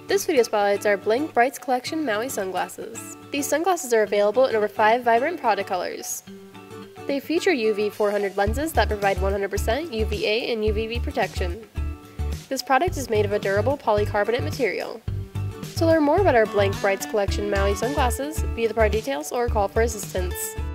This video spotlights our Blink Brights collection Maui sunglasses. These sunglasses are available in over 5 vibrant product colors. They feature UV 400 lenses that provide 100% UVA and UVB protection. This product is made of a durable polycarbonate material. To learn more about our Blink Brights collection Maui sunglasses, view the product details or call for assistance.